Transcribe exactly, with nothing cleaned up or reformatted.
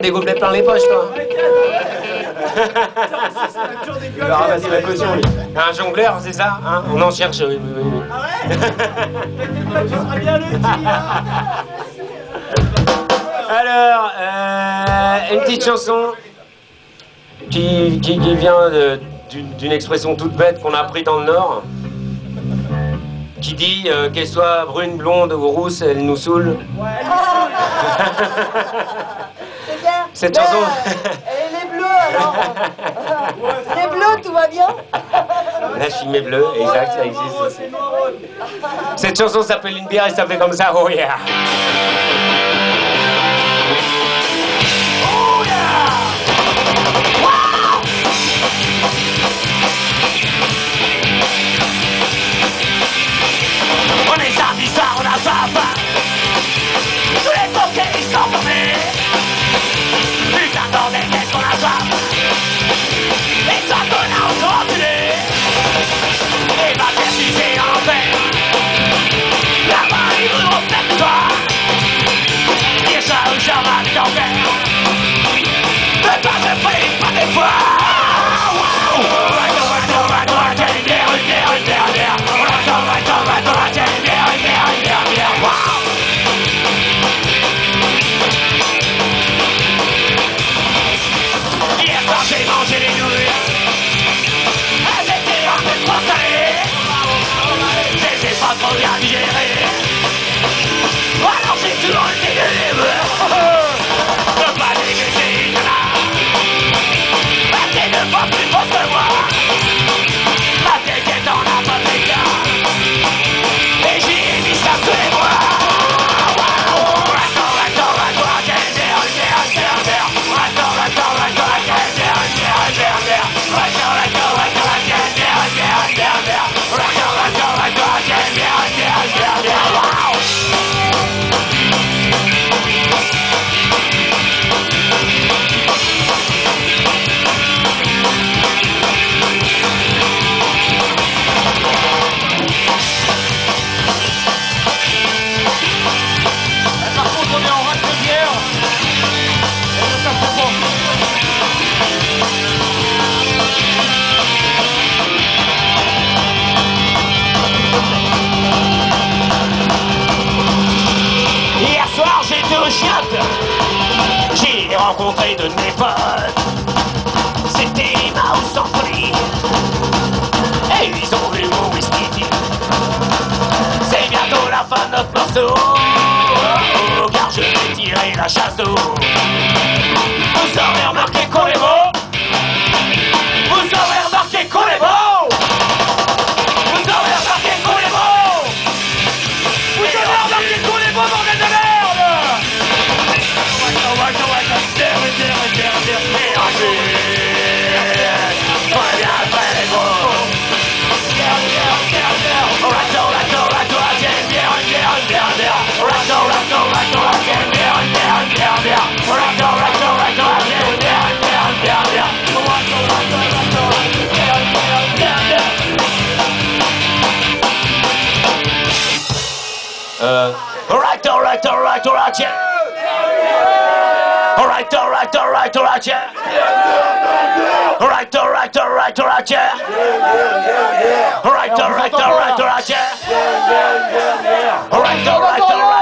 Des gobelets plein les poches, toi. Il va ramasser la caution, lui. Un jongleur, c'est ça hein? On en cherche, oui, oui, oui. Ah ouais? Tu seras bien le hein. Alors, euh, une petite chanson qui, qui, qui vient d'une expression toute bête qu'on a appris dans le Nord, qui dit euh, qu'elle soit brune, blonde ou rousse, elle nous saoule. Ouais, c'est bien. Cette mais, chanson... Euh, elle est bleue alors. Les bleus, tout va bien. La chimée bleue, exact, ça existe aussi. Cette chanson s'appelle Une bière et ça fait comme ça, oh yeah. Oh yeah! Wow! On est samedi soir, on a soif. Tous les bouquets ils sont fermés. Putain bordel, qu'est-ce qu'on a soif. Et toi connard, on s'en enculé. Et va faire sucer en enfer. Là-bas ils voudront peut-être toi. Dire ça ou ça va t'enfer. Ne pas se priver, pas des fois. J'ai mangé les nouilles. Elles étaient un peu trop salées. Je les ai pas trop bien digérées. Alors j'ai toujours été libre. Ne pas négliger une nana. Elle était deux fois plus grosse que moi. Ma tête est en apothéca. Et j'ai mis ça sous les bras. J'ai rencontré de mes potes. C'était Mouse en folie. Et ils ont vu mon whisky. C'est bientôt la fin de notre morceau. Oh, car je vais tirer la chasse d'eau. Vous aurez remarqué qu'on est beau. Vous aurez remarqué qu'on est beau. Vous aurez remarqué qu'on est beau. Vous aurez remarqué qu'on est beau, bordel de merde. Euh... Alright, alright, alright, alright, yeah. Alright, alright, alright, alright, yeah. Alright, alright, alright, alright, yeah. Alright, alright, alright, alright, yeah. Alright, alright, alright.